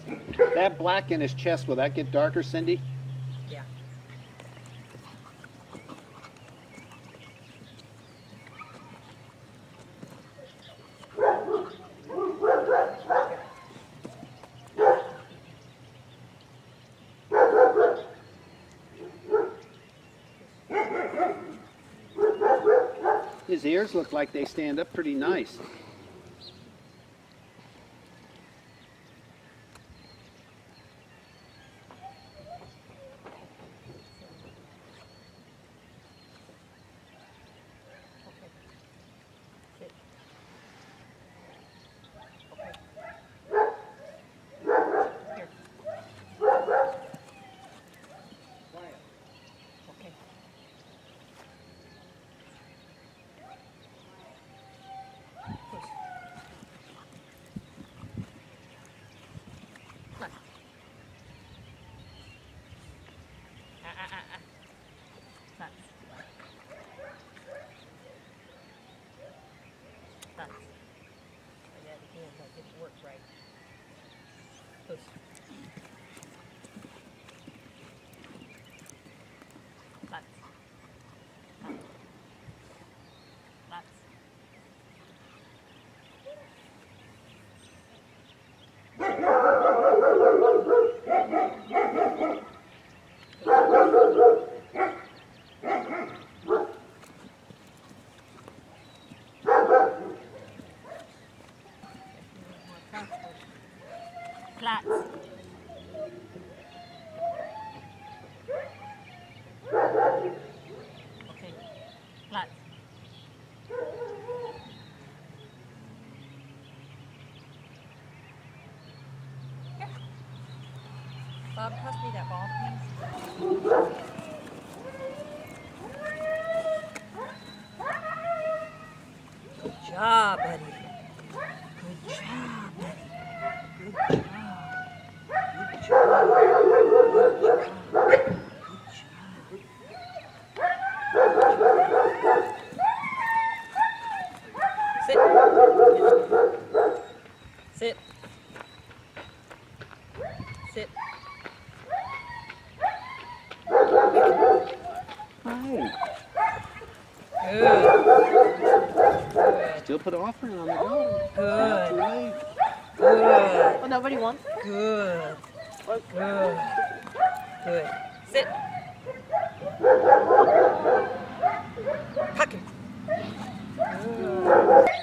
That black in his chest, will that get darker, Cindy? Yeah. His ears look like they stand up pretty nice. That didn't work right. Push. Lots. Lots. Flats. Okay. Flats. Here. Bob, pass me that ball, please. Good job, buddy. Good job, buddy. Good job. Good job. Sit. Sit. Hi. Good. Still put offering on the go. Good. Right. Good. Well, nobody wants it? Good. Good. Good. Sit. Tuck him. Good.